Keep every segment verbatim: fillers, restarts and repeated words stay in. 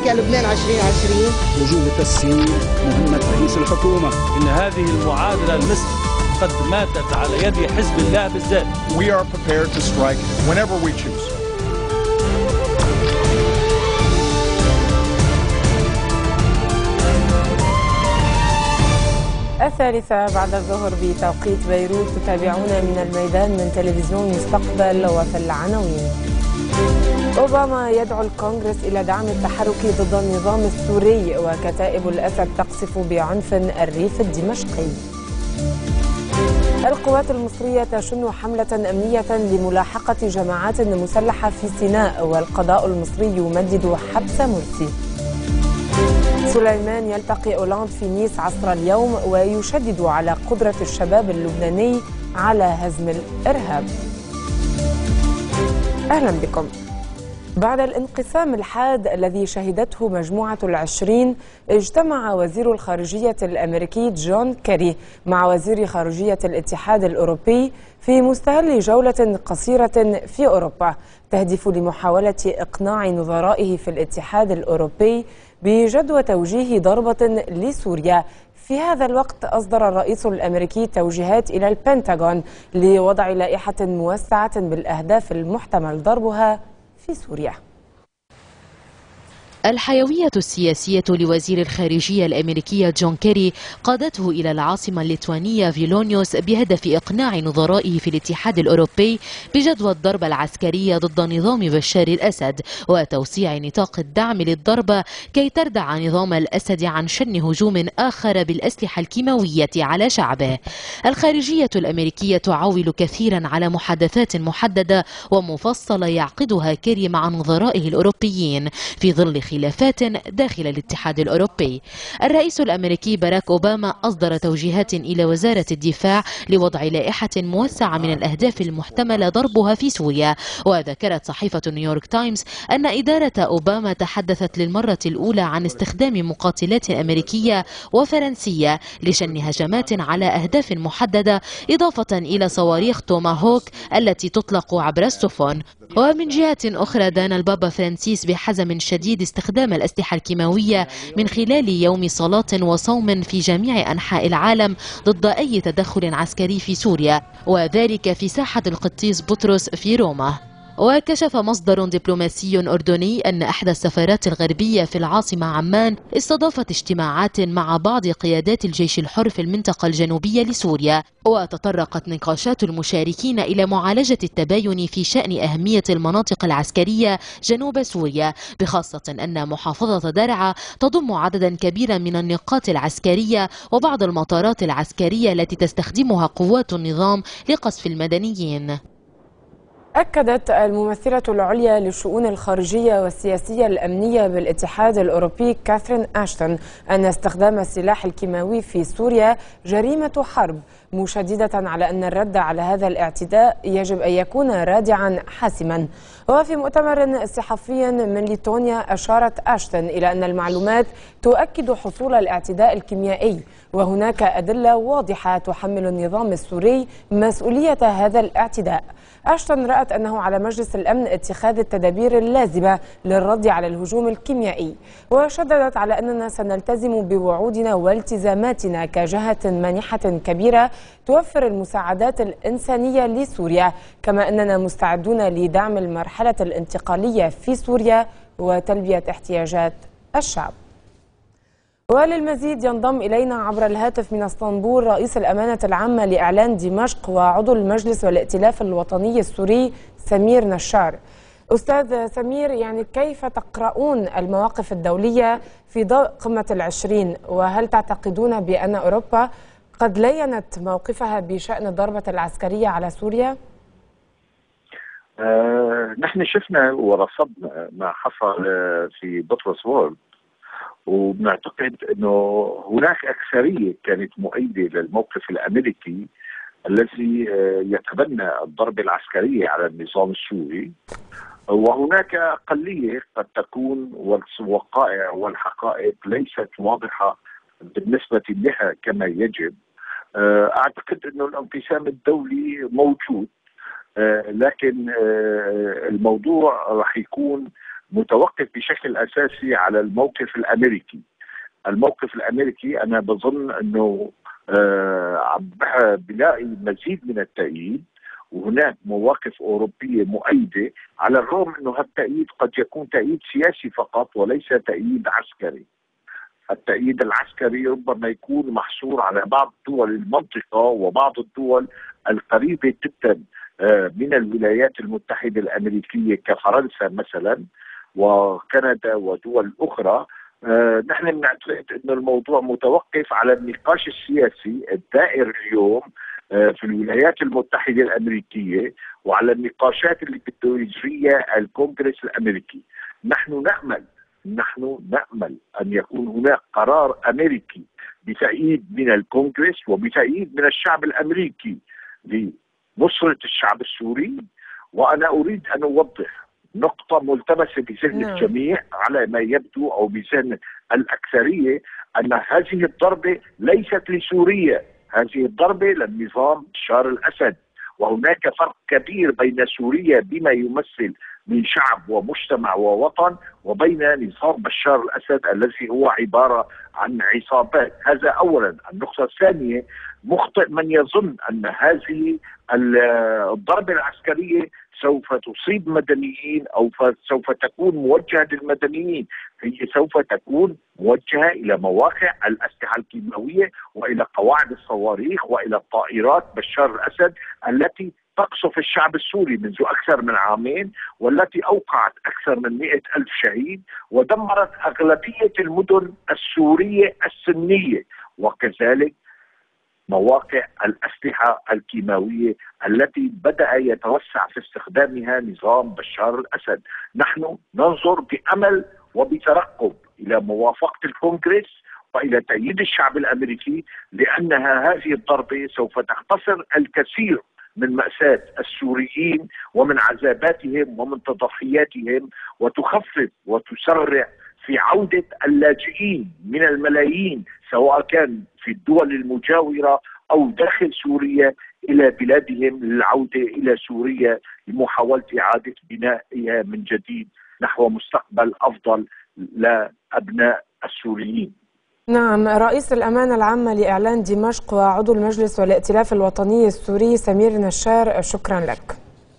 مشاريع لبنان عشرين عشرين. وجوب تسهيل مهمة رئيس الحكومة. إن هذه المعادلة المصر قد ماتت على يد حزب الله بالذات. We are prepared to strike whenever we choose. الثالثة بعد الظهر بتوقيت بيروت، تتابعون من الميدان من تلفزيون مستقبل. وفي العناوين: أوباما يدعو الكونغرس إلى دعم التحرك ضد النظام السوري، وكتائب الأسد تقصف بعنف الريف الدمشقي. القوات المصرية تشن حملة أمنية لملاحقة جماعات مسلحة في سيناء، والقضاء المصري يمدد حبس مرسي. سليمان يلتقي أولاند في نيس عصر اليوم، ويشدد على قدرة الشباب اللبناني على هزم الإرهاب. أهلا بكم. بعد الانقسام الحاد الذي شهدته مجموعة العشرين، اجتمع وزير الخارجية الأمريكي جون كيري مع وزير خارجية الاتحاد الأوروبي في مستهل جولة قصيرة في أوروبا تهدف لمحاولة إقناع نظرائه في الاتحاد الأوروبي بجدوى توجيه ضربة لسوريا. في هذا الوقت أصدر الرئيس الأمريكي توجيهات إلى البنتاغون لوضع لائحة موسعة بالأهداف المحتمل ضربها في سوريا. الحيوية السياسية لوزير الخارجية الأمريكية جون كيري قادته إلى العاصمة الليتوانية فيلونيوس بهدف إقناع نظرائه في الاتحاد الأوروبي بجدوى الضربة العسكرية ضد نظام بشار الأسد، وتوسيع نطاق الدعم للضربة كي تردع نظام الأسد عن شن هجوم آخر بالأسلحة الكيماوية على شعبه. الخارجية الأمريكية تعول كثيرا على محادثات محددة ومفصلة يعقدها كيري مع نظرائه الأوروبيين في ظل خلافات داخل الاتحاد الأوروبي. الرئيس الأمريكي باراك أوباما أصدر توجيهات إلى وزارة الدفاع لوضع لائحة موسعة من الأهداف المحتمل ضربها في سوريا. وذكرت صحيفة نيويورك تايمز أن إدارة أوباما تحدثت للمرة الأولى عن استخدام مقاتلات أمريكية وفرنسية لشن هجمات على أهداف محددة، إضافة إلى صواريخ توماهوك التي تطلق عبر السفن. ومن جهة أخرى دان البابا فرانسيس بحزم شديد استخدام الأسلحة الكيماوية من خلال يوم صلاة وصوم في جميع أنحاء العالم ضد أي تدخل عسكري في سوريا، وذلك في ساحة القديس بطرس في روما. وكشف مصدر دبلوماسي أردني أن إحدى السفارات الغربية في العاصمة عمان استضافت اجتماعات مع بعض قيادات الجيش الحر في المنطقة الجنوبية لسوريا، وتطرقت نقاشات المشاركين إلى معالجة التباين في شأن أهمية المناطق العسكرية جنوب سوريا، بخاصة أن محافظة درعا تضم عددا كبيرا من النقاط العسكرية وبعض المطارات العسكرية التي تستخدمها قوات النظام لقصف المدنيين. أكدت الممثلة العليا للشؤون الخارجية والسياسية الأمنية بالاتحاد الأوروبي كاثرين أشتون أن استخدام السلاح الكيماوي في سوريا جريمة حرب، مشددة على أن الرد على هذا الاعتداء يجب أن يكون رادعا حاسما. وفي مؤتمر صحفي من ليتونيا أشارت أشتون إلى أن المعلومات تؤكد حصول الاعتداء الكيميائي، وهناك أدلة واضحة تحمل النظام السوري مسؤولية هذا الاعتداء. أشتون رأت أنه على مجلس الأمن اتخاذ التدابير اللازمة للرد على الهجوم الكيميائي، وشددت على أننا سنلتزم بوعودنا والتزاماتنا كجهة مانحة كبيرة توفر المساعدات الإنسانية لسوريا، كما أننا مستعدون لدعم المرحلة الانتقالية في سوريا وتلبية احتياجات الشعب. وللمزيد ينضم إلينا عبر الهاتف من اسطنبول رئيس الأمانة العامة لإعلان دمشق وعضو المجلس والائتلاف الوطني السوري سمير نشار. أستاذ سمير، يعني كيف تقرؤون المواقف الدولية في ضوء قمة العشرين، وهل تعتقدون بأن أوروبا قد لينت موقفها بشأن الضربة العسكرية على سوريا؟ آه، نحن شفنا ورصدنا ما حصل في بطرس وورد، وبنعتقد انه هناك اكثريه كانت مؤيده للموقف الامريكي الذي يتبنى الضربه العسكريه على النظام السوري، وهناك اقليه قد تكون والوقائع والحقائق ليست واضحه بالنسبه لها كما يجب. اعتقد انه الانقسام الدولي موجود، لكن الموضوع راح يكون متوقف بشكل أساسي على الموقف الأمريكي. الموقف الأمريكي أنا بظن أنه آه بلاقي مزيد من التأييد، وهناك مواقف أوروبية مؤيدة، على الرغم أنه هالتأييد قد يكون تأييد سياسي فقط وليس تأييد عسكري. التأييد العسكري ربما يكون محصور على بعض دول المنطقة وبعض الدول القريبة جدا من الولايات المتحدة الأمريكية كفرنسا مثلا وكندا ودول أخرى. نحن بنعتقد أن الموضوع متوقف على النقاش السياسي الدائر اليوم في الولايات المتحدة الأمريكية وعلى النقاشات اللي بده يجريها الكونغرس الأمريكي. نحن نأمل نحن نأمل أن يكون هناك قرار أمريكي بتأييد من الكونغرس وبتأييد من الشعب الأمريكي لنصرة الشعب السوري. وأنا أريد أن أوضح نقطة ملتبسة بذهن الجميع على ما يبدو أو بذهن الأكثرية، أن هذه الضربة ليست لسوريا، هذه الضربة للنظام بشار الأسد، وهناك فرق كبير بين سوريا بما يمثل من شعب ومجتمع ووطن وبين نظام بشار الأسد الذي هو عبارة عن عصابات. هذا أولا. النقطة الثانية، مخطئ من يظن أن هذه الضربة العسكرية سوف تصيب مدنيين أو سوف تكون موجهة للمدنيين. هي سوف تكون موجهة إلى مواقع الأسلحة الكيماوية وإلى قواعد الصواريخ وإلى الطائرات بشار الأسد التي تقصف الشعب السوري منذ أكثر من عامين، والتي أوقعت أكثر من مئة ألف شهيد ودمرت أغلبية المدن السورية السنية، وكذلك مواقع الأسلحة الكيماوية التي بدأ يتوسع في استخدامها نظام بشار الأسد. نحن ننظر بأمل وبترقب إلى موافقة الكونغرس وإلى تأييد الشعب الأمريكي، لأنها هذه الضربة سوف تختصر الكثير من مأساة السوريين ومن عذاباتهم ومن تضحياتهم، وتخفف وتسرع في عودة اللاجئين من الملايين سواء كان في الدول المجاورة أو داخل سوريا إلى بلادهم للعودة إلى سوريا لمحاولة إعادة بنائها من جديد نحو مستقبل أفضل لأبناء السوريين. نعم، رئيس الأمانة العامة لإعلان دمشق وعضو المجلس والائتلاف الوطني السوري سمير نشار، شكرا لك.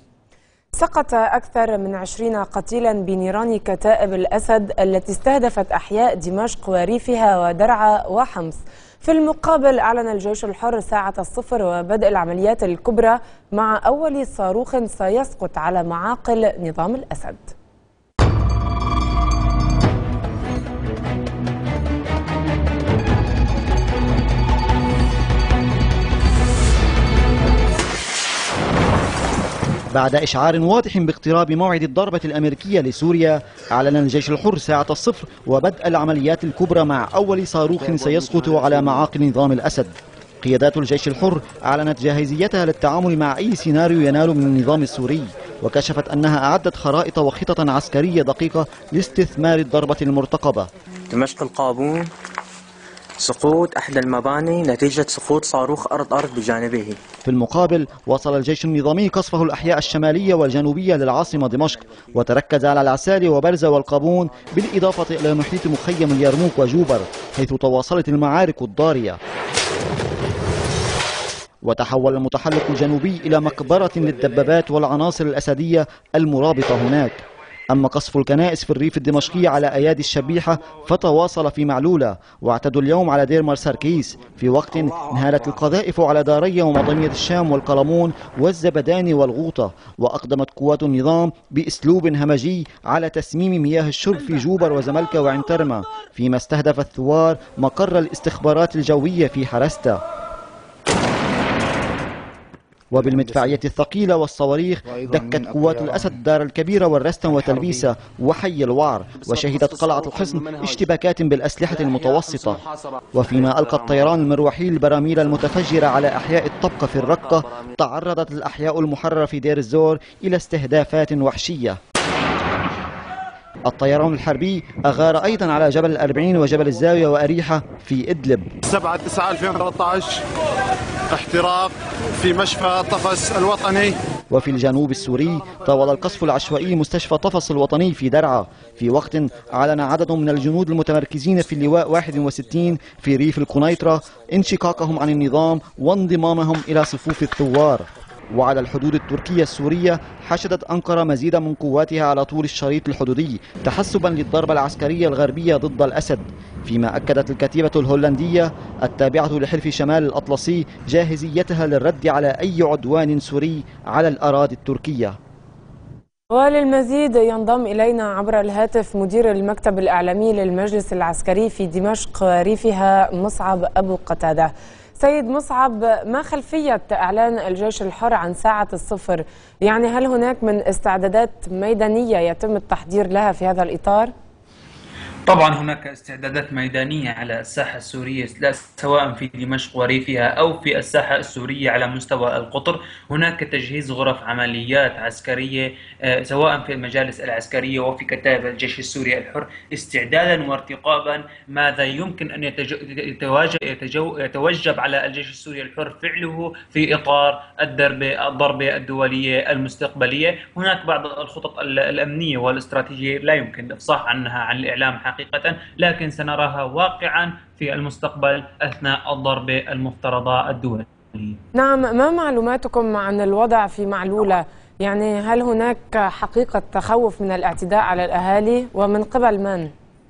سقط أكثر من عشرين قتيلا بنيران كتائب الأسد التي استهدفت أحياء دمشق وريفها ودرعا وحمص. في المقابل أعلن الجيش الحر ساعة الصفر وبدء العمليات الكبرى مع أول صاروخ سيسقط على معاقل نظام الأسد. بعد إشعار واضح باقتراب موعد الضربة الأمريكية لسوريا، أعلن الجيش الحر ساعة الصفر وبدء العمليات الكبرى مع أول صاروخ سيسقط على معاقل نظام الأسد. قيادات الجيش الحر أعلنت جاهزيتها للتعامل مع أي سيناريو ينال من النظام السوري، وكشفت أنها أعدت خرائط وخطط عسكرية دقيقة لاستثمار الضربة المرتقبة. دمشق القابون، سقوط أحد المباني نتيجة سقوط صاروخ أرض أرض بجانبه. في المقابل واصل الجيش النظامي قصفه الأحياء الشمالية والجنوبية للعاصمة دمشق، وتركز على العسالي وبرزة والقابون بالإضافة إلى محيط مخيم اليرموك وجوبر، حيث تواصلت المعارك الضارية. وتحول المتحلق الجنوبي إلى مقبرة للدبابات والعناصر الأسدية المرابطة هناك. أما قصف الكنائس في الريف الدمشقي على أيادي الشبيحة فتواصل في معلولة، واعتدوا اليوم على دير مرسركيس، في وقت انهالت القذائف على دارية ومطنية الشام والقلمون والزبداني والغوطة. وأقدمت قوات النظام بأسلوب همجي على تسميم مياه الشرب في جوبر وزملكة وعنترمة، فيما استهدف الثوار مقر الاستخبارات الجوية في حرستة. وبالمدفعية الثقيلة والصواريخ دكت قوات الأسد دار الكبيرة والرستن وتلبيسة وحي الوعر، وشهدت قلعة الحصن اشتباكات بالأسلحة المتوسطة. وفيما ألقى الطيران المروحي البراميل المتفجرة على أحياء الطبقة في الرقة، تعرضت الأحياء المحررة في دير الزور إلى استهدافات وحشية. الطيران الحربي أغار أيضا على جبل الأربعين وجبل الزاوية وأريحة في إدلب. سبعة تسعة ألفين وثلاثة عشر احتراق في مشفى طفس الوطني وفي الجنوب السوري طاول القصف العشوائي مستشفى طفص الوطني في درعا، في وقت أعلن عدد من الجنود المتمركزين في اللواء واحد وستين في ريف القنيطرة انشقاقهم عن النظام وانضمامهم إلى صفوف الثوار. وعلى الحدود التركية السورية حشدت أنقرة مزيدا من قواتها على طول الشريط الحدودي تحسبا للضربة العسكرية الغربية ضد الأسد، فيما أكدت الكتيبة الهولندية التابعة لحلف شمال الأطلسي جاهزيتها للرد على أي عدوان سوري على الأراضي التركية. وللمزيد ينضم إلينا عبر الهاتف مدير المكتب الإعلامي للمجلس العسكري في دمشق ريفها مصعب أبو قتادة. سيد مصعب، ما خلفية إعلان الجيش الحر عن ساعة الصفر؟ يعني هل هناك من استعدادات ميدانية يتم التحضير لها في هذا الإطار؟ طبعا هناك استعدادات ميدانية على الساحة السورية سواء في دمشق وريفها أو في الساحة السورية على مستوى القطر. هناك تجهيز غرف عمليات عسكرية سواء في المجالس العسكرية وفي كتائب الجيش السوري الحر استعدادا وارتقابا ماذا يمكن أن يتوجب على الجيش السوري الحر فعله في إطار الضربة الضربة الدولية المستقبلية. هناك بعض الخطط الأمنية والاستراتيجية لا يمكن الإفصاح عنها عن الإعلام حقيقة، لكن سنراها واقعا في المستقبل أثناء الضربة المفترضة الدولية. نعم، ما معلوماتكم عن الوضع في معلولة؟ يعني هل هناك حقيقة تخوف من الاعتداء على الأهالي ومن قبل من؟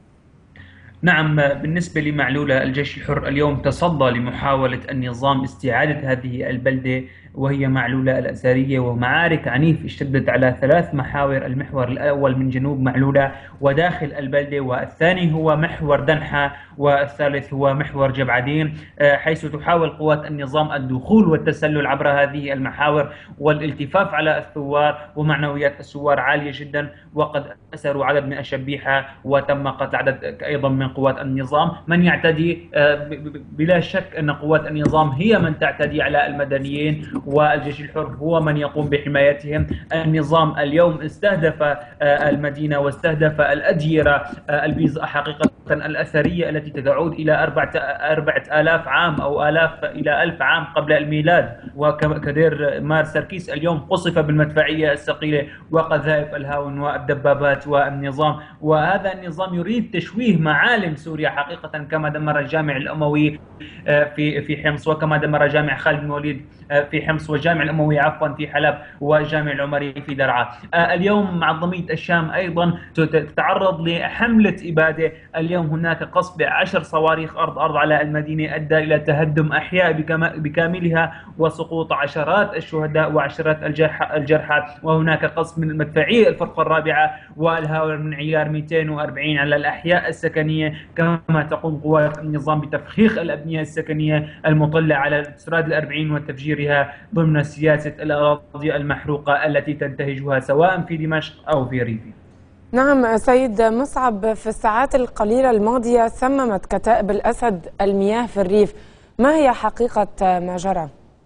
نعم، بالنسبة لمعلولة الجيش الحر اليوم تصدى لمحاولة النظام استعادة هذه البلدة وهي معلولة الأثرية، ومعارك عنيف اشتدت على ثلاث محاور. المحور الأول من جنوب معلولة وداخل البلدة، والثاني هو محور دنحة، والثالث هو محور جبعدين، حيث تحاول قوات النظام الدخول والتسلل عبر هذه المحاور والالتفاف على الثوار، ومعنويات الثوار عالية جدا، وقد أسروا عدد من الشبيحة وتم قتل عدد أيضا من قوات النظام. من يعتدي بلا شك أن قوات النظام هي من تعتدي على المدنيين، والجيش الحر هو من يقوم بحمايتهم. النظام اليوم استهدف المدينة واستهدف الأديرة البيضاء حقيقة الأثرية التي تعود إلى أربعة أربعة آلاف عام أو آلاف إلى ألف عام قبل الميلاد، وكدير مار سركيس اليوم قصف بالمدفعية الثقيلة وقذائف الهاون والدبابات والنظام. وهذا النظام يريد تشويه معالم سوريا حقيقة، كما دمر الجامع الأموي في في حمص، وكما دمر جامع خالد بن الوليد في حمص، والجامع الأموي عفوا في حلب، والجامع العمري في درعا. اليوم معظمية الشام أيضا تتعرض لحملة إبادة. اليوم هناك قصف بعشر صواريخ أرض أرض على المدينة أدى إلى تهدم أحياء بكاملها وسقوط عشرات الشهداء وعشرات الجرحى. وهناك قصف من المدفعية الفرقة الرابعة والهاور من عيار مئتين وأربعين على الأحياء السكنية، كما تقوم قوات النظام بتفخيخ الأبنية السكنية المطلة على الإسراد الأربعين وتفجيرها ضمن سياسة الأراضي المحروقة التي تنتهجها سواء في دمشق أو في ريفي. نعم سيد مصعب، في الساعات القليلة الماضية سممت كتائب الأسد المياه في الريف، ما هي حقيقة ما جرى؟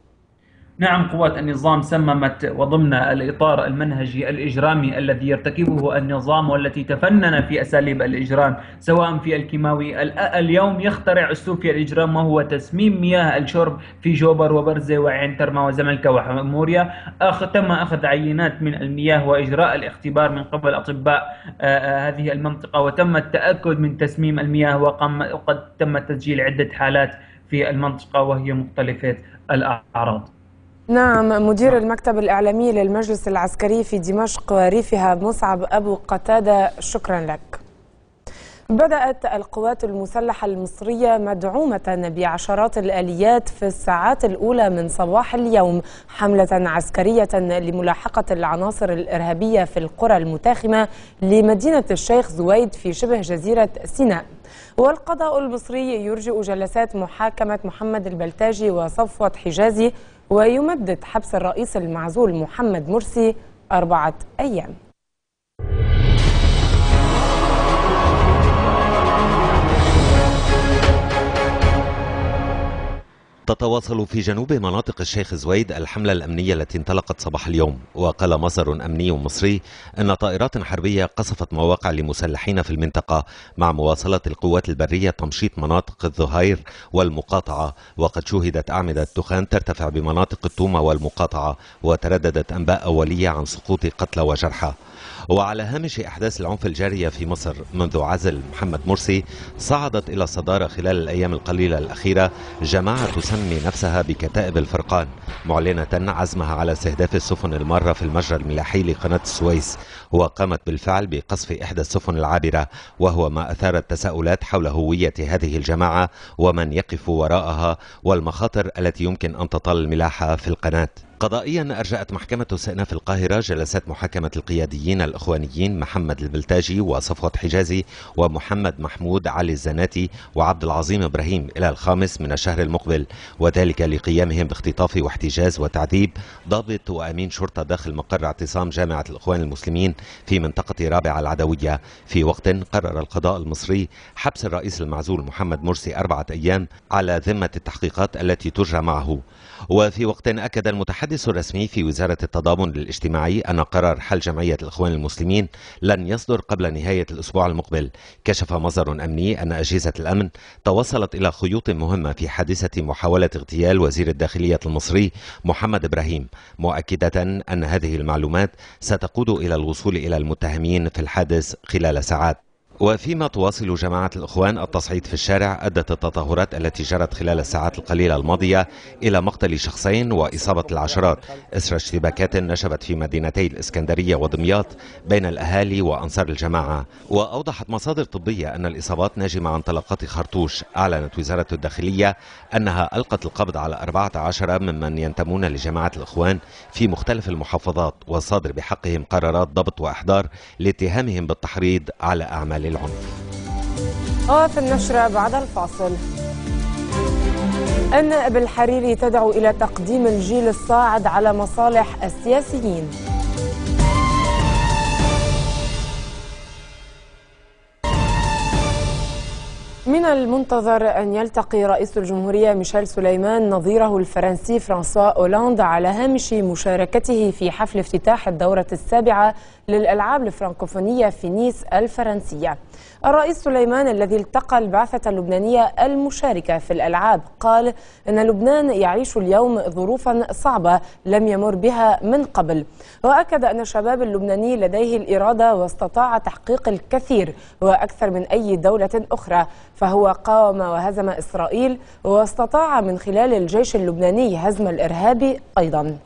نعم، قوات النظام سممت وضمن الإطار المنهجي الإجرامي الذي يرتكبه النظام والتي تفنن في أساليب الإجرام سواء في الكيماوي. اليوم يخترع أسلوب في الإجرام وهو تسميم مياه الشرب في جوبر وبرزة وعين ترمى وزملكة وموريا. أخ تم أخذ عينات من المياه وإجراء الاختبار من قبل أطباء آه هذه المنطقة، وتم التأكد من تسميم المياه، وقد تم تسجيل عدة حالات في المنطقة وهي مختلفة الأعراض. نعم، مدير المكتب الإعلامي للمجلس العسكري في دمشق وريفها مصعب أبو قتادة، شكرا لك. بدأت القوات المسلحة المصرية مدعومة بعشرات الآليات في الساعات الأولى من صباح اليوم حملة عسكرية لملاحقة العناصر الإرهابية في القرى المتاخمة لمدينة الشيخ زويد في شبه جزيرة سيناء. والقضاء المصري يرجئ جلسات محاكمة محمد البلتاجي وصفوة حجازي، ويمدد حبس الرئيس المعزول محمد مرسي أربعة أيام. تتواصل في جنوب مناطق الشيخ زويد الحملة الأمنية التي انطلقت صباح اليوم. وقال مصدر أمني مصري أن طائرات حربية قصفت مواقع لمسلحين في المنطقة، مع مواصلة القوات البرية تمشيط مناطق الظهير والمقاطعة. وقد شهدت أعمدة دخان ترتفع بمناطق التومة والمقاطعة، وترددت أنباء أولية عن سقوط قتلى وجرحى. وعلى هامش أحداث العنف الجارية في مصر منذ عزل محمد مرسي، صعدت إلى الصدارة خلال الأيام القليلة الأخيرة جماعة تسمي نفسها بكتائب الفرقان، معلنة عزمها على استهداف السفن المارة في المجرى الملاحي لقناة السويس، وقامت بالفعل بقصف إحدى السفن العابرة، وهو ما أثار التساؤلات حول هوية هذه الجماعة ومن يقف وراءها والمخاطر التي يمكن أن تطال الملاحة في القناة. قضائيا أرجأت محكمة استئناف القاهرة جلسات محاكمة القياديين الإخوانيين محمد البلتاجي وصفوة حجازي ومحمد محمود علي الزناتي وعبد العظيم إبراهيم إلى الخامس من الشهر المقبل، وذلك لقيامهم باختطاف واحتجاز وتعذيب ضابط وأمين شرطة داخل مقر اعتصام جامعة الإخوان المسلمين في منطقة رابعة العدوية، في وقت قرر القضاء المصري حبس الرئيس المعزول محمد مرسي أربعة أيام على ذمة التحقيقات التي تجرى معه. وفي وقت أكد المتحدث الرسمي في وزارة التضامن الاجتماعي أن قرار حل جمعية الإخوان المسلمين لن يصدر قبل نهاية الأسبوع المقبل. كشف مصدر أمني أن أجهزة الأمن توصلت إلى خيوط مهمة في حادثة محاولة اغتيال وزير الداخلية المصري محمد إبراهيم، مؤكدة أن هذه المعلومات ستقود إلى الوصول إلى المتهمين في الحادث خلال ساعات. وفيما تواصل جماعة الإخوان التصعيد في الشارع، أدت التظاهرات التي جرت خلال الساعات القليلة الماضية إلى مقتل شخصين وإصابة العشرات إثر اشتباكات نشبت في مدينتي الإسكندرية ودمياط بين الأهالي وأنصار الجماعة. وأوضحت مصادر طبية أن الإصابات ناجمة عن طلقات خرطوش. أعلنت وزارة الداخلية أنها ألقت القبض على أربعة عشر ممن ينتمون لجماعة الإخوان في مختلف المحافظات، والصادر بحقهم قرارات ضبط وإحضار لاتهامهم بالتحريض على أعمال العنف. وفي النشرة بعد الفاصل، أن أبي الحريري تدعو إلى تقديم الجيل الصاعد على مصالح السياسيين. من المنتظر أن يلتقي رئيس الجمهورية ميشيل سليمان نظيره الفرنسي فرانسوا أولاند على هامش مشاركته في حفل افتتاح الدورة السابعة للألعاب الفرنكوفونية في نيس الفرنسية. الرئيس سليمان الذي التقى البعثة اللبنانية المشاركة في الألعاب قال أن لبنان يعيش اليوم ظروفا صعبة لم يمر بها من قبل، وأكد أن الشباب اللبناني لديه الإرادة واستطاع تحقيق الكثير وأكثر من أي دولة أخرى، فهو قاوم وهزم إسرائيل واستطاع من خلال الجيش اللبناني هزم الإرهاب أيضا.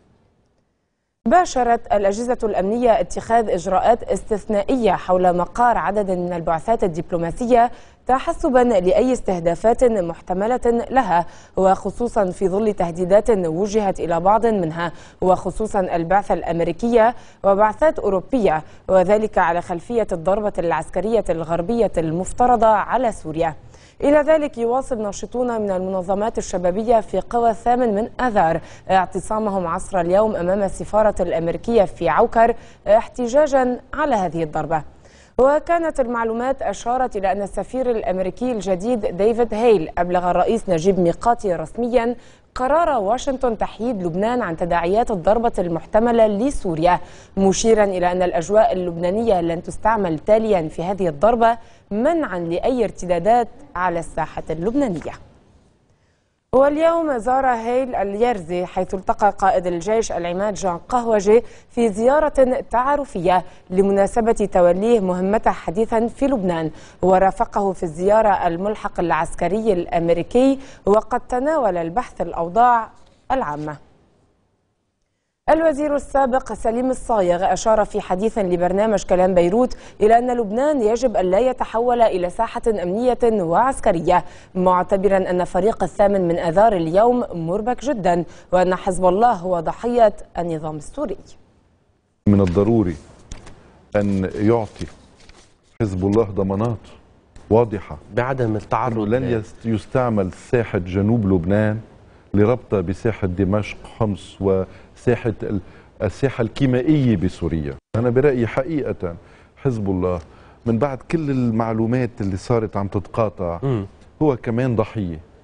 باشرت الأجهزة الأمنية اتخاذ إجراءات استثنائية حول مقار عدد من البعثات الدبلوماسية تحسبا لأي استهدافات محتملة لها، وخصوصا في ظل تهديدات وجهت إلى بعض منها، وخصوصا البعثة الأمريكية وبعثات أوروبية، وذلك على خلفية الضربة العسكرية الغربية المفترضة على سوريا. إلى ذلك يواصل ناشطون من المنظمات الشبابية في قوى الثامن من آذار اعتصامهم عصر اليوم أمام السفارة الأمريكية في عوكر احتجاجا على هذه الضربة. وكانت المعلومات أشارت إلى أن السفير الأمريكي الجديد ديفيد هيل أبلغ الرئيس نجيب ميقاتي رسميا قرار واشنطن تحييد لبنان عن تداعيات الضربة المحتملة لسوريا، مشيرا إلى أن الأجواء اللبنانية لن تستعمل تاليا في هذه الضربة منعا لأي ارتدادات على الساحة اللبنانية. واليوم زار هيل اليرزي حيث التقى قائد الجيش العماد جان قهوجي في زيارة تعارفية لمناسبة توليه مهمته حديثا في لبنان، ورافقه في الزيارة الملحق العسكري الأمريكي، وقد تناول البحث الأوضاع العامة. الوزير السابق سليم الصايغ أشار في حديث لبرنامج كلام بيروت إلى أن لبنان يجب أن لا يتحول إلى ساحة أمنية وعسكرية، معتبرا أن فريق الثامن من آذار اليوم مربك جدا، وأن حزب الله هو ضحية النظام السوري. من الضروري أن يعطي حزب الله ضمانات واضحة بعدم التعرض، لن يستعمل ساحة جنوب لبنان لربطها بساحة دمشق حمص وساحة الساحة الكيميائية بسوريا. أنا برأيي حقيقة حزب الله من بعد كل المعلومات اللي صارت عم تتقاطع م. هو كمان ضحية،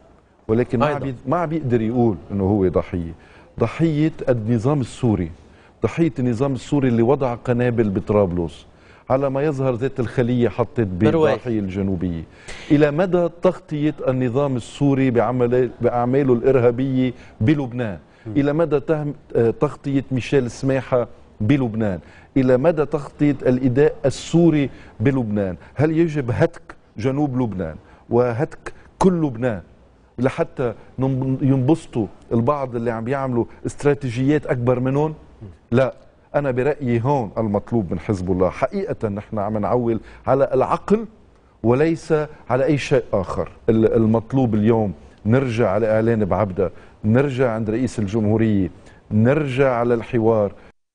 ولكن ما بي ما بيقدر يقول انه هو ضحيه. ضحيه النظام السوري، ضحيه النظام السوري اللي وضع قنابل بطرابلس، على ما يظهر ذات الخليه حطت بالضاحيه الجنوبيه. الى مدى تغطيه النظام السوري بعمل باعماله الارهابيه بلبنان؟ الى مدى تغطيه ميشيل سماحه بلبنان؟ الى مدى تغطيه الاداء السوري بلبنان؟ هل يجب هتك جنوب لبنان وهتك كل لبنان لحتى ينبسطوا البعض اللي عم بيعملوا استراتيجيات اكبر منهم؟ لا، انا برايي هون المطلوب من حزب الله حقيقه نحن عم نعول على العقل وليس على اي شيء اخر. المطلوب اليوم نرجع على اعلان بعبده، نرجع عند رئيس الجمهوريه، نرجع على الحوار.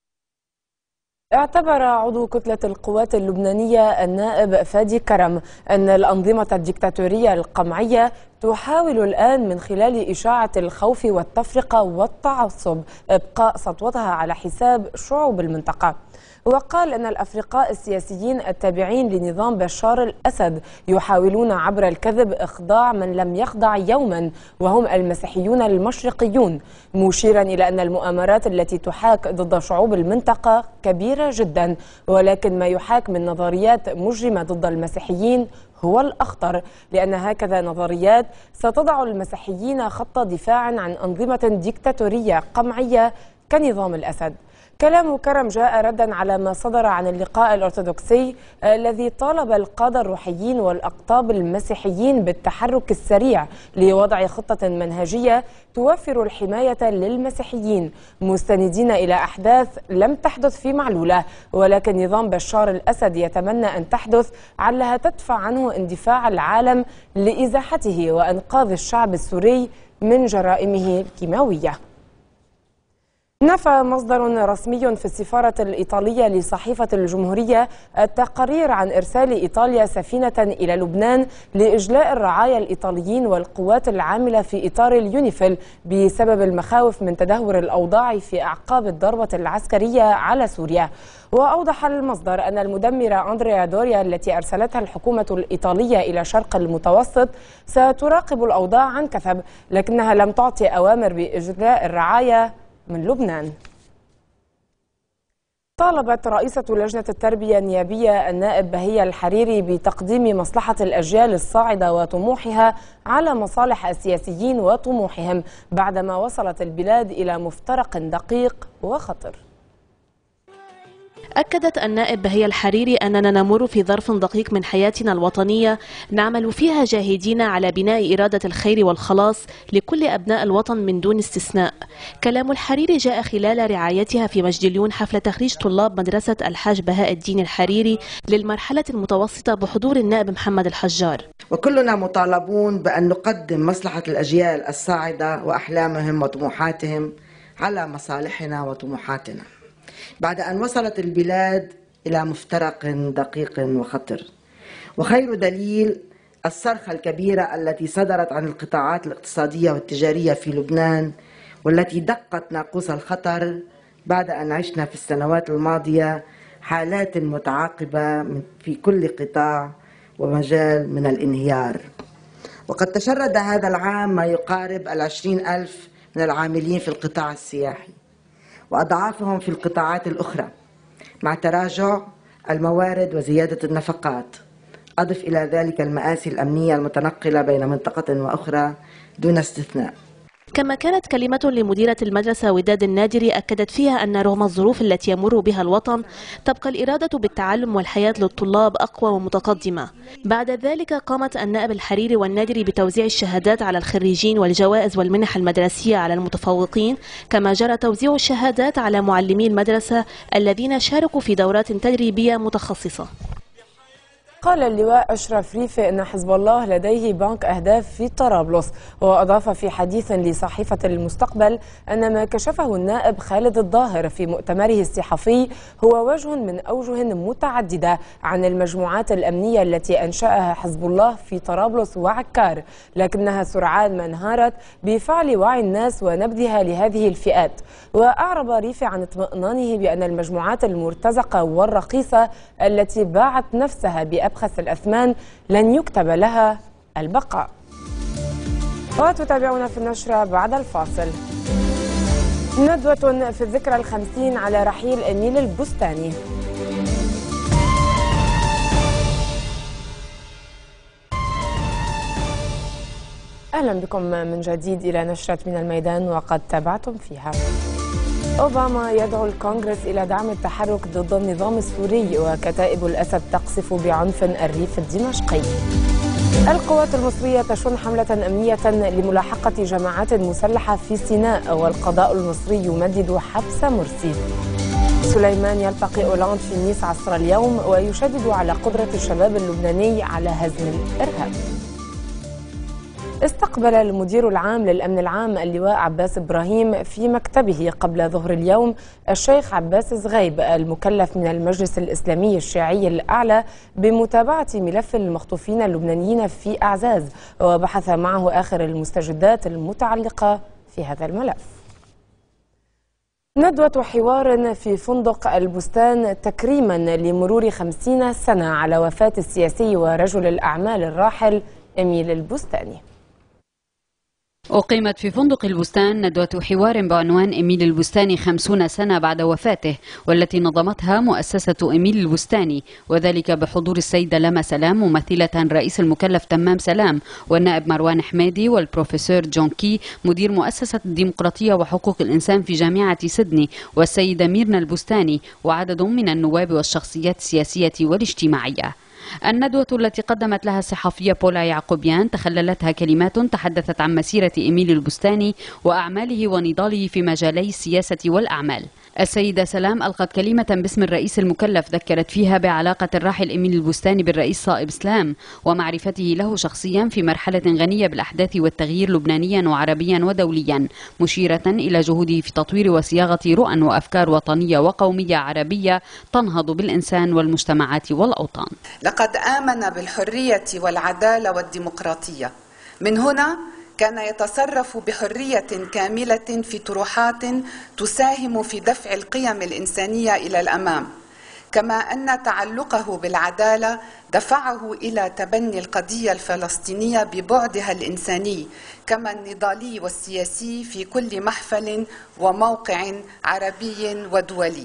اعتبر عضو كتلة القوات اللبنانية النائب فادي كرم أن الأنظمة الديكتاتورية القمعية تحاول الآن من خلال إشاعة الخوف والتفرقة والتعصب إبقاء سطوتها على حساب شعوب المنطقة. وقال أن الأفرقاء السياسيين التابعين لنظام بشار الأسد يحاولون عبر الكذب إخضاع من لم يخضع يوما وهم المسيحيون المشرقيون، مشيرا إلى أن المؤامرات التي تحاك ضد شعوب المنطقة كبيرة جدا، ولكن ما يحاك من نظريات مجرمة ضد المسيحيين هو الأخطر، لأن هكذا نظريات ستضع المسيحيين خط دفاع عن أنظمة ديكتاتورية قمعية كنظام الأسد. كلام كرم جاء ردا على ما صدر عن اللقاء الأرثوذكسي الذي طالب القادة الروحيين والأقطاب المسيحيين بالتحرك السريع لوضع خطة منهجية توفر الحماية للمسيحيين، مستندين إلى أحداث لم تحدث في معلولة، ولكن نظام بشار الأسد يتمنى أن تحدث علها تدفع عنه اندفاع العالم لإزاحته وإنقاذ الشعب السوري من جرائمه الكيماوية. نفى مصدر رسمي في السفارة الإيطالية لصحيفة الجمهورية التقارير عن إرسال إيطاليا سفينة إلى لبنان لإجلاء الرعايا الإيطاليين والقوات العاملة في إطار اليونيفيل بسبب المخاوف من تدهور الأوضاع في أعقاب الضربة العسكرية على سوريا. وأوضح المصدر أن المدمرة أندريا دوريا التي أرسلتها الحكومة الإيطالية إلى شرق المتوسط ستراقب الأوضاع عن كثب، لكنها لم تعطي أوامر بإجلاء الرعايا من لبنان. طالبت رئيسة لجنة التربية النيابية النائب بهية الحريري بتقديم مصلحة الأجيال الصاعدة وطموحها على مصالح السياسيين وطموحهم بعدما وصلت البلاد إلى مفترق دقيق وخطر. أكدت النائب بهية الحريري أننا نمر في ظرف دقيق من حياتنا الوطنية نعمل فيها جاهدين على بناء إرادة الخير والخلاص لكل أبناء الوطن من دون استثناء. كلام الحريري جاء خلال رعايتها في مجدليون حفل تخريج طلاب مدرسة الحاج بهاء الدين الحريري للمرحلة المتوسطة بحضور النائب محمد الحجار. وكلنا مطالبون بأن نقدم مصلحة الأجيال الصاعدة وأحلامهم وطموحاتهم على مصالحنا وطموحاتنا بعد أن وصلت البلاد إلى مفترق دقيق وخطر. وخير دليل الصرخة الكبيرة التي صدرت عن القطاعات الاقتصادية والتجارية في لبنان، والتي دقت ناقوس الخطر بعد أن عشنا في السنوات الماضية حالات متعاقبة في كل قطاع ومجال من الانهيار. وقد تشرد هذا العام ما يقارب العشرين ألف من العاملين في القطاع السياحي وأضعافهم في القطاعات الأخرى، مع تراجع الموارد وزيادة النفقات. أضف إلى ذلك المآسي الأمنية المتنقلة بين منطقة وأخرى دون استثناء. كما كانت كلمة لمديرة المدرسة وداد النادري أكدت فيها أن رغم الظروف التي يمر بها الوطن تبقى الإرادة بالتعلم والحياة للطلاب أقوى ومتقدمة. بعد ذلك قامت النائب الحريري والنادري بتوزيع الشهادات على الخريجين والجوائز والمنح المدرسية على المتفوقين، كما جرى توزيع الشهادات على معلمي المدرسة الذين شاركوا في دورات تدريبية متخصصة. قال اللواء أشرف ريفي أن حزب الله لديه بنك أهداف في طرابلس، وأضاف في حديث لصحيفة المستقبل أن ما كشفه النائب خالد الظاهر في مؤتمره الصحفي هو وجه من أوجه متعددة عن المجموعات الأمنية التي أنشأها حزب الله في طرابلس وعكار، لكنها سرعان ما انهارت بفعل وعي الناس ونبذها لهذه الفئات. وأعرب ريفي عن اطمئنانه بأن المجموعات المرتزقة والرخيصة التي باعت نفسها بأبخس الأثمان لن يكتب لها البقاء. وتتابعونا في النشرة بعد الفاصل. ندوة في الذكرى الخمسين على رحيل إميل البستاني. أهلا بكم من جديد إلى نشرة من الميدان وقد تابعتم فيها. أوباما يدعو الكونغرس إلى دعم التحرك ضد النظام السوري، وكتائب الأسد تقصف بعنف الريف الدمشقي. القوات المصرية تشن حملة أمنية لملاحقة جماعات مسلحة في سيناء، والقضاء المصري يمدد حبس مرسي. سليمان يلتقي أولاند في نيس عصر اليوم ويشدد على قدرة الشباب اللبناني على هزم الإرهاب. استقبل المدير العام للأمن العام اللواء عباس إبراهيم في مكتبه قبل ظهر اليوم الشيخ عباس زغيب المكلف من المجلس الإسلامي الشيعي الأعلى بمتابعة ملف المخطوفين اللبنانيين في أعزاز، وبحث معه آخر المستجدات المتعلقة في هذا الملف. ندوة حوار في فندق البستان تكريما لمرور خمسين سنة على وفاة السياسي ورجل الأعمال الراحل إميل البستاني. أقيمت في فندق البستان ندوة حوار بعنوان إميل البستاني خمسون سنة بعد وفاته، والتي نظمتها مؤسسة إميل البستاني، وذلك بحضور السيدة لما سلام ممثلة رئيس المكلف تمام سلام، والنائب مروان حمادي، والبروفيسور جون كي مدير مؤسسة الديمقراطية وحقوق الإنسان في جامعة سيدني، والسيدة ميرنا البستاني، وعدد من النواب والشخصيات السياسية والاجتماعية. الندوة التي قدمت لها الصحفية بولا يعقوبيان تخللتها كلمات تحدثت عن مسيرة إميل البستاني وأعماله ونضاله في مجالي السياسة والأعمال. السيدة سلام ألقت كلمة باسم الرئيس المكلف ذكرت فيها بعلاقة الراحل إميل البستاني بالرئيس صائب سلام ومعرفته له شخصيا في مرحلة غنية بالأحداث والتغيير لبنانيا وعربيا ودوليا، مشيرة إلى جهوده في تطوير وصياغة رؤى وأفكار وطنية وقومية عربية تنهض بالإنسان والمجتمعات والأوطان. لقد آمن بالحرية والعدالة والديمقراطية، من هنا كان يتصرف بحرية كاملة في طروحات تساهم في دفع القيم الإنسانية إلى الأمام، كما أن تعلقه بالعدالة دفعه إلى تبني القضية الفلسطينية ببعدها الإنساني كما النضالي والسياسي في كل محفل وموقع عربي ودولي.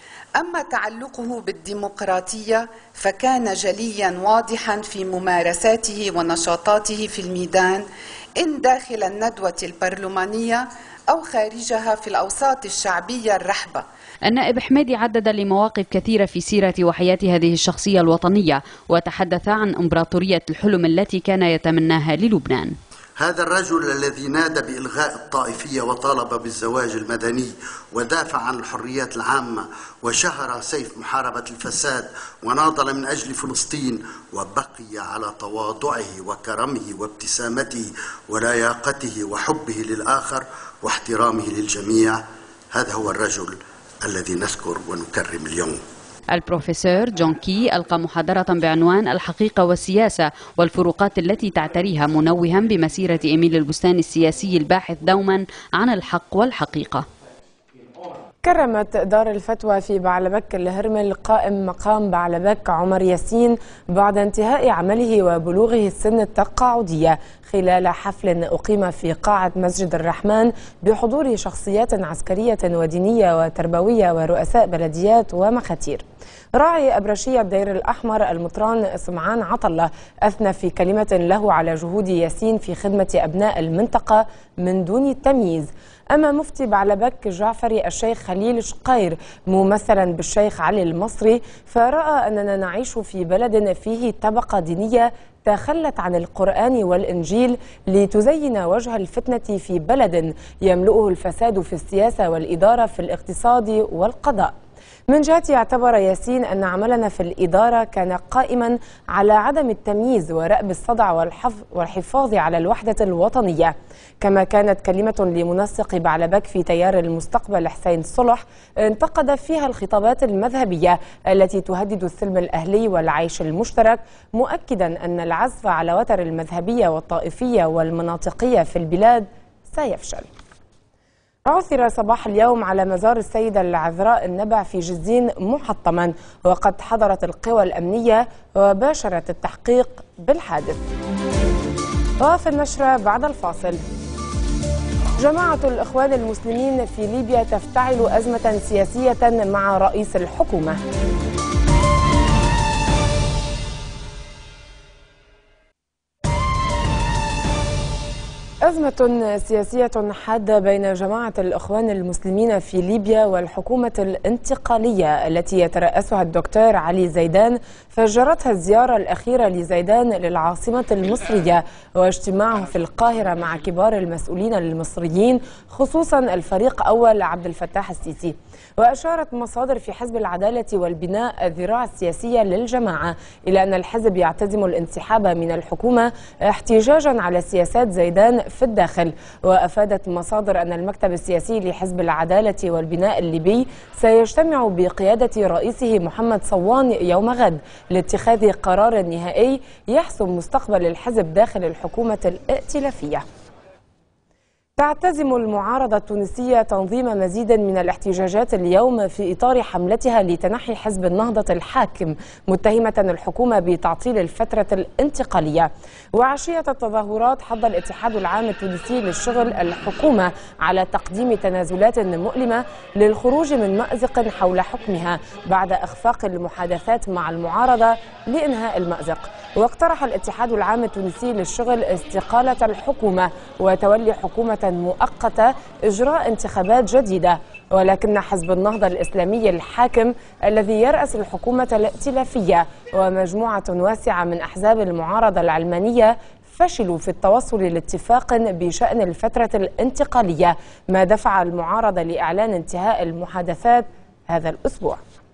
أما تعلقه بالديمقراطية فكان جليا واضحا في ممارساته ونشاطاته في الميدان، إن داخل الندوة البرلمانية أو خارجها في الأوساط الشعبية الرحبة. النائب حمادي عدد لمواقف كثيرة في سيرة وحياة هذه الشخصية الوطنية، وتحدث عن إمبراطورية الحلم التي كان يتمناها للبنان. هذا الرجل الذي نادى بإلغاء الطائفية وطالب بالزواج المدني ودافع عن الحريات العامة وشهر سيف محاربة الفساد وناضل من أجل فلسطين، وبقي على تواضعه وكرمه وابتسامته ولياقته وحبه للآخر واحترامه للجميع. هذا هو الرجل الذي نذكر ونكرم اليوم. البروفيسور جون كي ألقى محاضرة بعنوان الحقيقة والسياسة والفروقات التي تعتريها، منوها بمسيرة إميل البستاني السياسي الباحث دوما عن الحق والحقيقة. كرمت دار الفتوى في بعلبك الهرمل قائم مقام بعلبك عمر ياسين بعد انتهاء عمله وبلوغه السن التقاعدية خلال حفل أقيم في قاعة مسجد الرحمن بحضور شخصيات عسكرية ودينية وتربوية ورؤساء بلديات ومخاتير. راعي أبرشية الدير الأحمر المطران سمعان عطلة أثنى في كلمة له على جهود ياسين في خدمة أبناء المنطقة من دون تمييز. أما مفتي بعلبك جعفري الشيخ خليل شقير ممثلا بالشيخ علي المصري فرأى أننا نعيش في بلد فيه طبقة دينية تخلت عن القرآن والإنجيل لتزين وجه الفتنة في بلد يملؤه الفساد في السياسة والإدارة في الاقتصاد والقضاء. من جهته اعتبر ياسين أن عملنا في الإدارة كان قائما على عدم التمييز ورأب الصدع والحفاظ على الوحدة الوطنية. كما كانت كلمة لمنسق بعلبك في تيار المستقبل حسين صلح انتقد فيها الخطابات المذهبية التي تهدد السلم الأهلي والعيش المشترك، مؤكدا أن العزف على وتر المذهبية والطائفية والمناطقية في البلاد سيفشل. عثر صباح اليوم على مزار السيدة العذراء النبع في جزين محطما، وقد حضرت القوى الأمنية وباشرت التحقيق بالحادث. وفي النشرة بعد الفاصل، جماعة الإخوان المسلمين في ليبيا تفتعل أزمة سياسية مع رئيس الحكومة. أزمة سياسية حادة بين جماعة الإخوان المسلمين في ليبيا والحكومة الانتقالية التي يترأسها الدكتور علي زيدان فجرتها الزيارة الأخيرة لزيدان للعاصمة المصرية واجتماعه في القاهرة مع كبار المسؤولين المصريين خصوصا الفريق أول عبد الفتاح السيسي. وأشارت مصادر في حزب العدالة والبناء الذراع السياسية للجماعة إلى أن الحزب يعتزم الانسحاب من الحكومة احتجاجا على سياسات زيدان في الداخل. وأفادت مصادر أن المكتب السياسي لحزب العدالة والبناء الليبي سيجتمع بقيادة رئيسه محمد صوان يوم غد لاتخاذ قرار نهائي يحسم مستقبل الحزب داخل الحكومة الائتلافية. تعتزم المعارضة التونسية تنظيم مزيد من الاحتجاجات اليوم في إطار حملتها لتنحي حزب النهضة الحاكم متهمة الحكومة بتعطيل الفترة الانتقالية. وعشية التظاهرات حض الاتحاد العام التونسي للشغل الحكومة على تقديم تنازلات مؤلمة للخروج من مأزق حول حكمها بعد إخفاق المحادثات مع المعارضة لإنهاء المأزق. واقترح الاتحاد العام التونسي للشغل استقالة الحكومة وتولي حكومة مؤقتة إجراء انتخابات جديدة. ولكن حزب النهضة الإسلامي الحاكم الذي يرأس الحكومة الائتلافية ومجموعة واسعة من أحزاب المعارضة العلمانية فشلوا في التوصل لاتفاق بشأن الفترة الانتقالية، ما دفع المعارضة لإعلان انتهاء المحادثات هذا الأسبوع.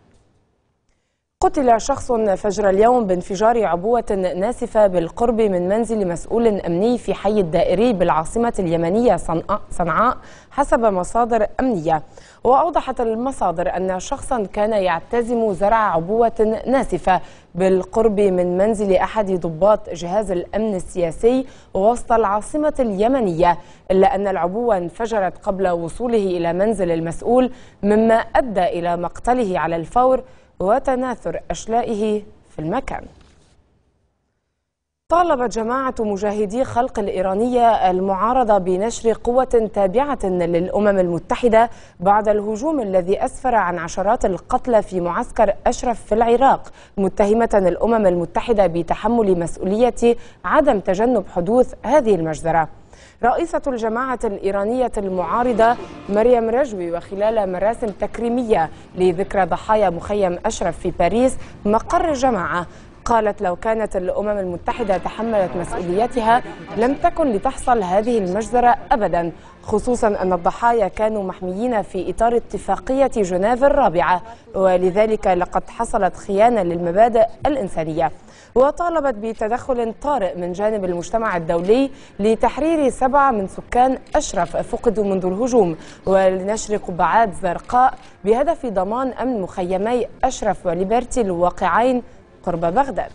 قتل شخص فجر اليوم بانفجار عبوة ناسفة بالقرب من منزل مسؤول أمني في حي الدائري بالعاصمة اليمنية صنعاء حسب مصادر أمنية. وأوضحت المصادر أن شخصا كان يعتزم زرع عبوة ناسفة بالقرب من منزل أحد ضباط جهاز الأمن السياسي وسط العاصمة اليمنية، إلا أن العبوة انفجرت قبل وصوله إلى منزل المسؤول مما أدى إلى مقتله على الفور وتناثر أشلائه في المكان. طالبت جماعة مجاهدي خلق الإيرانية المعارضة بنشر قوة تابعة للأمم المتحدة بعد الهجوم الذي أسفر عن عشرات القتلى في معسكر أشرف في العراق، متهمة الأمم المتحدة بتحمل مسؤولية عدم تجنب حدوث هذه المجزرة. رئيسة الجماعة الإيرانية المعارضة مريم رجوي وخلال مراسم تكريمية لذكرى ضحايا مخيم أشرف في باريس مقر الجماعة قالت لو كانت الأمم المتحدة تحملت مسؤوليتها لم تكن لتحصل هذه المجزرة أبدا، خصوصا أن الضحايا كانوا محميين في إطار اتفاقية جنيف الرابعة ولذلك لقد حصلت خيانة للمبادئ الإنسانية. وطالبت بتدخل طارئ من جانب المجتمع الدولي لتحرير سبعة من سكان أشرف فقدوا منذ الهجوم ولنشر قبعات زرقاء بهدف ضمان أمن مخيمي أشرف وليبرتي الواقعين قرب بغداد.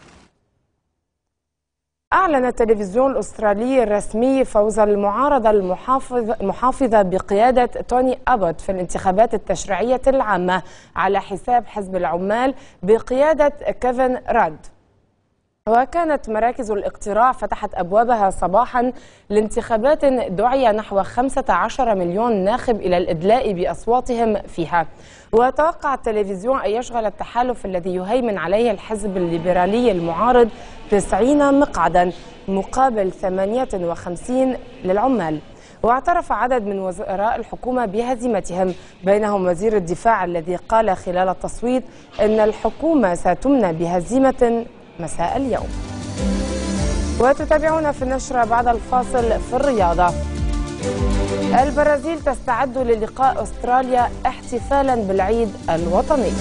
أعلن التلفزيون الأسترالي الرسمي فوز المعارضة المحافظ محافظة بقيادة توني أبوت في الانتخابات التشريعية العامة على حساب حزب العمال بقيادة كيفن راد. وكانت مراكز الاقتراع فتحت أبوابها صباحا لانتخابات دعي نحو خمسة عشر مليون ناخب إلى الإدلاء بأصواتهم فيها. وتوقع التلفزيون أن يشغل التحالف الذي يهيمن عليه الحزب الليبرالي المعارض تسعين مقعدا مقابل ثمانية وخمسين للعمال. واعترف عدد من وزراء الحكومة بهزيمتهم بينهم وزير الدفاع الذي قال خلال التصويت أن الحكومة ستمنى بهزيمة مساء اليوم. وتتابعون في النشرة بعد الفاصل في الرياضة. البرازيل تستعد للقاء أستراليا احتفالا بالعيد الوطني.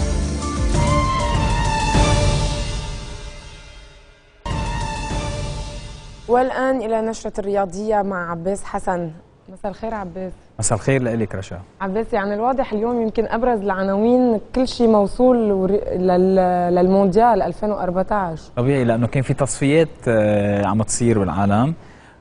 والآن إلى نشرة الرياضية مع عباس حسن. مساء الخير عباس. مساء الخير لك رشا. عباس، يعني الواضح اليوم يمكن أبرز العناوين كل شيء موصول للمونديال ألفين وأربعة عشر. طبيعي لأنه كان في تصفيات عم تصير بالعالم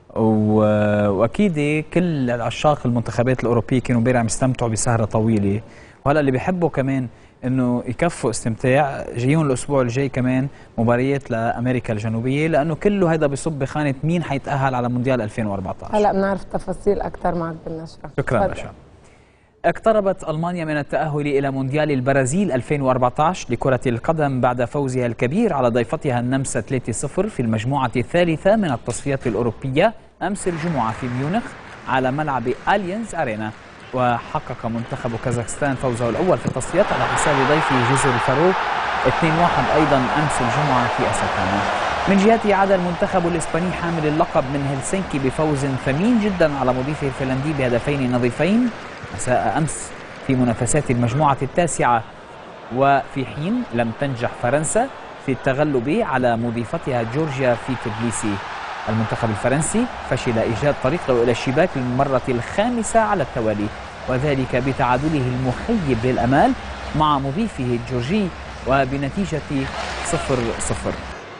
واكيد كل العشاق المنتخبات الاوروبيه كانوا امبارح عم يستمتعوا بسهره طويله، وهلا اللي بيحبوا كمان انه يكفوا استمتاع. جايون الاسبوع الجاي كمان مباريات لامريكا الجنوبيه، لانه كله هذا بصب بخانه مين حيتاهل على مونديال ألفين وأربعطعش. هلا بنعرف تفاصيل اكثر معك بالنشره. شكرا رشا. اقتربت ألمانيا من التأهل إلى مونديال البرازيل ألفين وأربعطعش لكرة القدم بعد فوزها الكبير على ضيفتها النمسا ثلاثة صفر في المجموعة الثالثة من التصفيات الأوروبية أمس الجمعة في ميونخ على ملعب أليانز أرينا. وحقق منتخب كازاخستان فوزه الأول في التصفيات على حساب ضيفه جزر الفارو اثنين واحد أيضا أمس الجمعة في أستانا. من جهته عاد المنتخب الإسباني حامل اللقب من هلسنكي بفوز ثمين جدا على مضيفه الفنلندي بهدفين نظيفين مساء أمس في منافسات المجموعة التاسعة. وفي حين لم تنجح فرنسا في التغلب على مضيفتها جورجيا في تبليسي. المنتخب الفرنسي فشل إيجاد طريقه إلى الشباك للمرة الخامسة على التوالي، وذلك بتعادله المخيب للأمال مع مضيفه الجورجي وبنتيجة صفر صفر.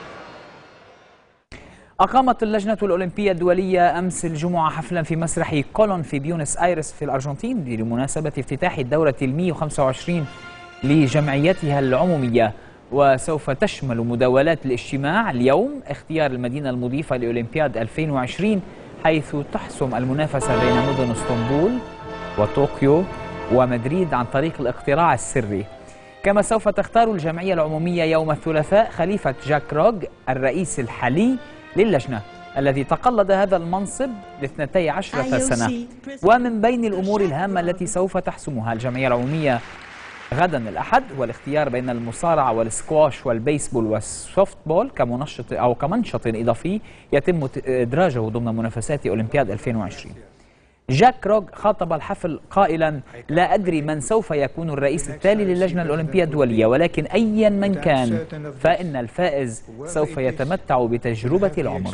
أقامت اللجنة الأولمبية الدولية أمس الجمعة حفلا في مسرح كولون في بيونس آيرس في الأرجنتين لمناسبة افتتاح الدورة المئة وخمسة وعشرين لجمعيتها العمومية، وسوف تشمل مداولات الاجتماع اليوم اختيار المدينة المضيفة لأولمبياد ألفين وعشرين، حيث تحسم المنافسة بين مدن اسطنبول وطوكيو ومدريد عن طريق الاقتراع السري. كما سوف تختار الجمعية العمومية يوم الثلاثاء خليفة جاك روغ الرئيس الحالي للجنة الذي تقلد هذا المنصب لاثنتي عشرة سنة. ومن بين الأمور الهامة التي سوف تحسمها الجمعية العمومية غدا الأحد هو الاختيار بين المصارعة والسكواش والبيسبول والسوفت بول كمنشط أو كمنشط إضافي يتم إدراجه ضمن منافسات أولمبياد ألفين وعشرين. جاك روغ خاطب الحفل قائلا: لا أدري من سوف يكون الرئيس التالي للجنة الأولمبية الدولية، ولكن أيا من كان فإن الفائز سوف يتمتع بتجربة العمر.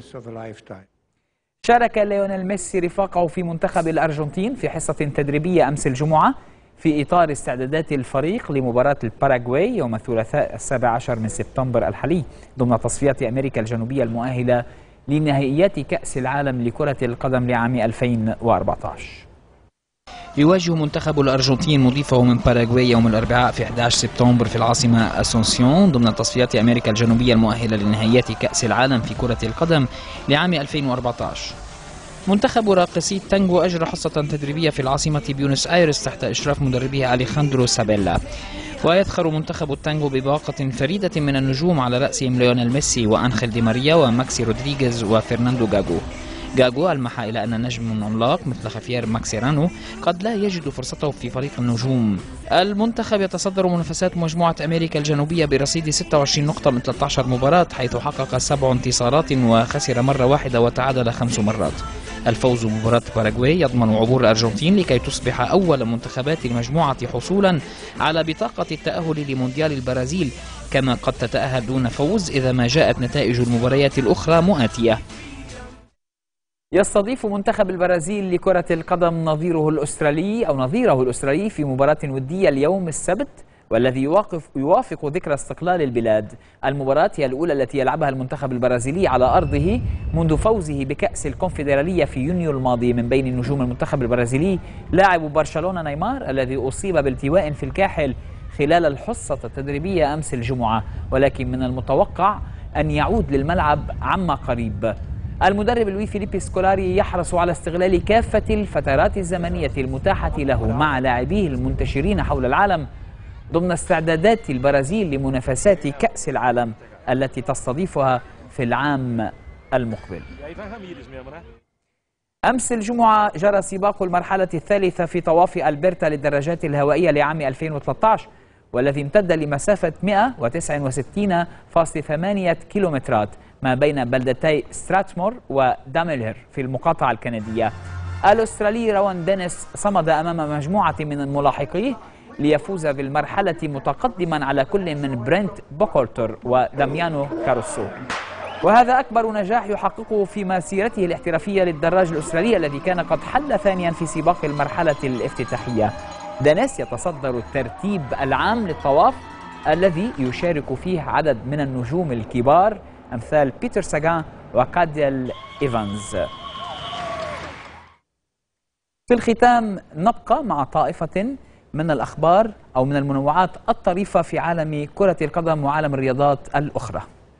شارك ليونيل ميسي رفاقه في منتخب الأرجنتين في حصة تدريبية أمس الجمعة في إطار استعدادات الفريق لمباراة الباراغواي يوم الثلاثاء السابع عشر من سبتمبر الحالي ضمن تصفيات أمريكا الجنوبية المؤهلة لنهائيات كأس العالم لكرة القدم لعام ألفين وأربعطعش. يواجه منتخب الأرجنتين مضيفه من باراغواي يوم الأربعاء في أحد عشر سبتمبر في العاصمة أسونسيون ضمن تصفيات أمريكا الجنوبية المؤهلة لنهائيات كأس العالم في كرة القدم لعام ألفين وأربعطعش. منتخب راقصي التانجو أجرى حصة تدريبية في العاصمة بيونس آيرس تحت إشراف مدربه أليخاندرو سابيلا. ويذخر منتخب التانجو بباقة فريدة من النجوم على رأسهم ليونيل ميسي وأنخيل دي ماريا وماكسي رودريغيز وفرناندو غاغو. غاغو ألمح إلى أن نجم عملاق مثل خافيير ماكسيرانو قد لا يجد فرصته في فريق النجوم. المنتخب يتصدر منافسات مجموعة أمريكا الجنوبية برصيد ستة وعشرين نقطة من ثلاثة عشر مباراة، حيث حقق سبع انتصارات وخسر مرة واحدة وتعادل خمس مرات. الفوز بمباراة باراغواي يضمن عبور الأرجنتين لكي تصبح أول منتخبات المجموعة حصولا على بطاقة التأهل لمونديال البرازيل، كما قد تتأهل دون فوز إذا ما جاءت نتائج المباريات الأخرى مؤاتية. يستضيف منتخب البرازيل لكرة القدم نظيره الأسترالي أو نظيره الأسترالي في مباراة ودية اليوم السبت، والذي يوافق يوافق ذكرى استقلال البلاد. المباراة هي الأولى التي يلعبها المنتخب البرازيلي على أرضه منذ فوزه بكأس الكونفدرالية في يونيو الماضي. من بين نجوم المنتخب البرازيلي لاعب برشلونة نيمار الذي أصيب بالتواء في الكاحل خلال الحصة التدريبية أمس الجمعة، ولكن من المتوقع أن يعود للملعب عما قريب. المدرب لوي فيليبي سكولاري يحرص على استغلال كافة الفترات الزمنية المتاحة له مع لاعبيه المنتشرين حول العالم ضمن استعدادات البرازيل لمنافسات كأس العالم التي تستضيفها في العام المقبل. أمس الجمعة جرى سباق المرحلة الثالثة في طواف ألبرتا للدراجات الهوائية لعام ألفين وثلاثة عشر، والذي امتد لمسافة مئة وتسعة وستين فاصلة ثمانية كيلومترات ما بين بلدتي ستراتمور وداميلهر في المقاطعة الكندية. الأسترالي روان دينيس صمد أمام مجموعة من الملاحقيه ليفوز بالمرحلة متقدما على كل من برنت بوكولتر وداميانو كاروسو. وهذا أكبر نجاح يحققه في مسيرته الاحترافية للدراج الأسترالي الذي كان قد حل ثانيا في سباق المرحلة الافتتاحية. دانيس يتصدر الترتيب العام للطواف الذي يشارك فيه عدد من النجوم الكبار أمثال بيتر ساغان وكاديل إيفانز. في الختام نبقى مع طائفة من الأخبار أو من المنوعات الطريفة في عالم كرة القدم وعالم الرياضات الأخرى.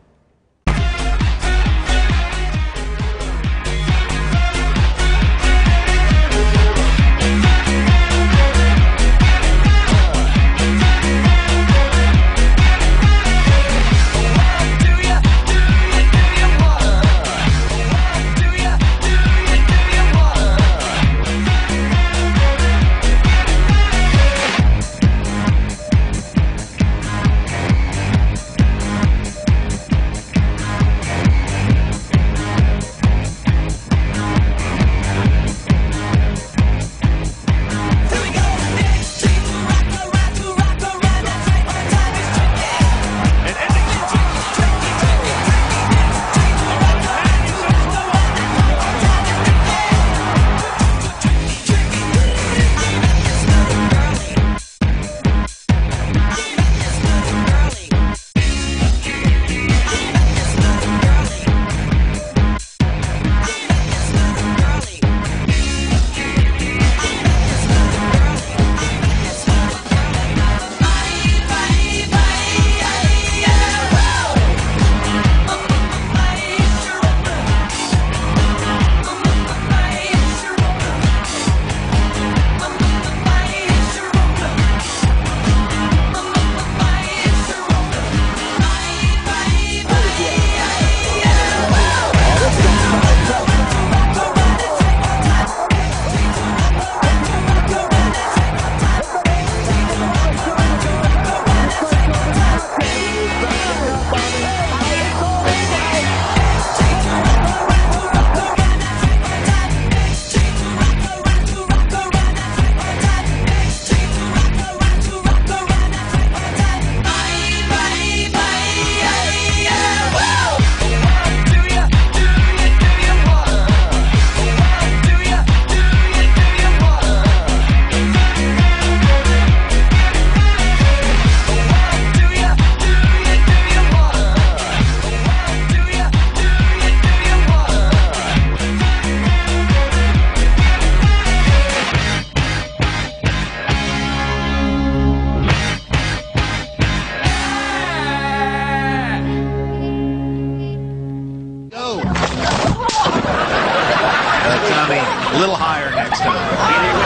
A little higher next time.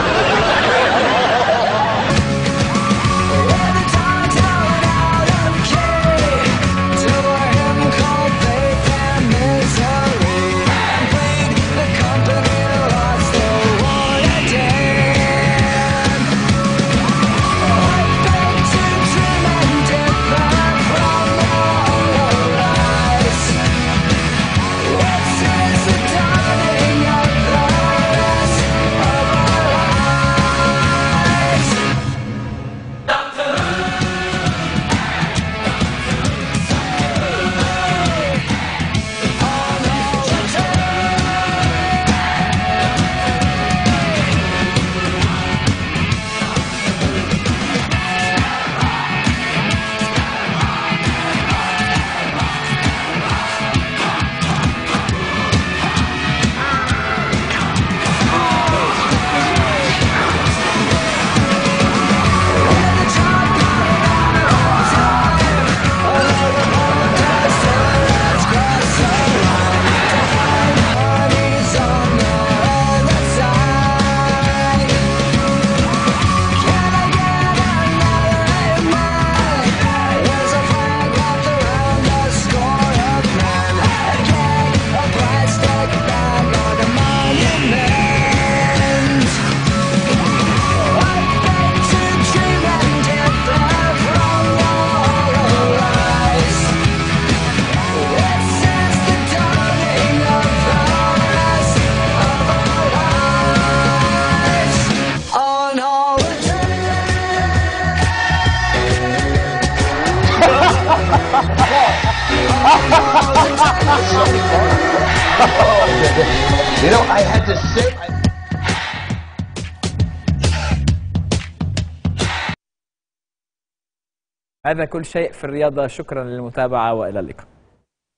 You know, I had to say. هذا كل شيء في الرياضة. شكرا للمتابعة وإلى اللقاء.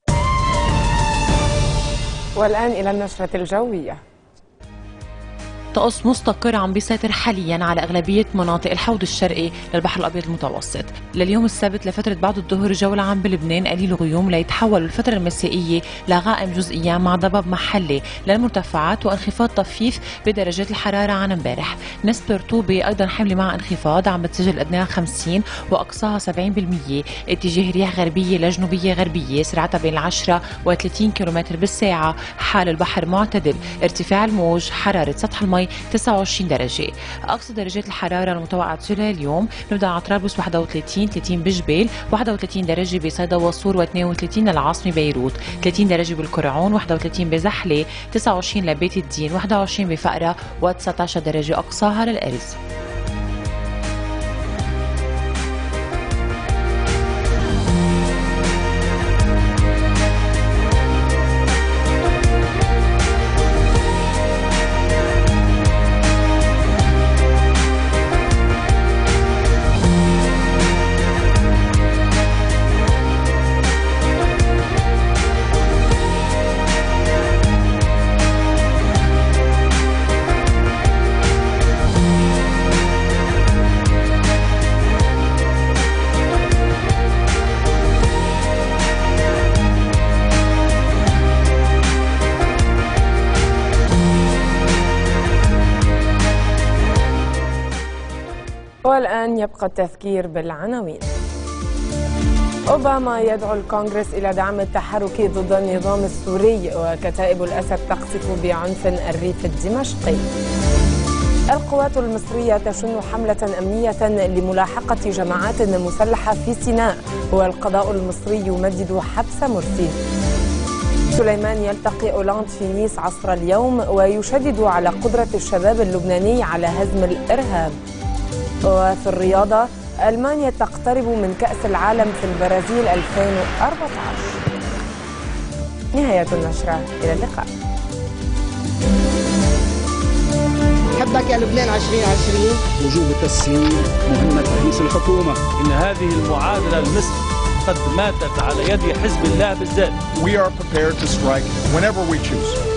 والآن إلى النشرة الجوية. طقس مستقر عم بيسيطر حاليا على أغلبية مناطق الحوض الشرقي للبحر الأبيض المتوسط. لليوم السبت لفترة بعد الظهر الجو العام بلبنان قليل غيوم ليتحول الفترة المسائية لغائم جزئيا مع ضباب محلي للمرتفعات وانخفاض طفيف بدرجات الحرارة عن امبارح. نسبة الرطوبة أيضا حاملة مع انخفاض عم بتسجل أدناها خمسين وأقصاها سبعين بالمئة. اتجاه رياح غربية لجنوبية غربية سرعتها بين العشرة وثلاثين كيلومتر بالساعة. حال البحر معتدل. ارتفاع الموج. حرارة سطح المي تسعة وعشرين درجة. أقصى درجات الحرارة المتوقعة تسجلها اليوم نبدأ على طرابلس واحد وثلاثين، ثلاثين بجبال، واحد وثلاثين درجة بصيدا وصور، واثنين وثلاثين للعاصمة بيروت، ثلاثين درجة بالكرعون، واحد وثلاثين بزحلة، تسعة وعشرين لبيت الدين، واحد وعشرين بفقرة، وتسعة عشر درجة أقصاها للأرز. والآن يبقى التذكير بالعناوين. أوباما يدعو الكونغرس إلى دعم التحرك ضد النظام السوري، وكتائب الأسد تقصف بعنف الريف الدمشقي. القوات المصرية تشن حملة أمنية لملاحقة جماعات مسلحة في سيناء، والقضاء المصري يمدد حبس مرسي. سليمان يلتقي أولاند في نيس عصر اليوم، ويشدد على قدرة الشباب اللبناني على هزم الإرهاب. وفي الرياضة، ألمانيا تقترب من كأس العالم في البرازيل ألفين وأربعة عشر. نهاية النشرة، إلى اللقاء. حبك يا لبنان عشرين عشرين. وجوب التسيير مهمة رئيس الحكومة. إن هذه المعادلة المصر قد ماتت على يد حزب الله بالذات. We are prepared to strike whenever we choose.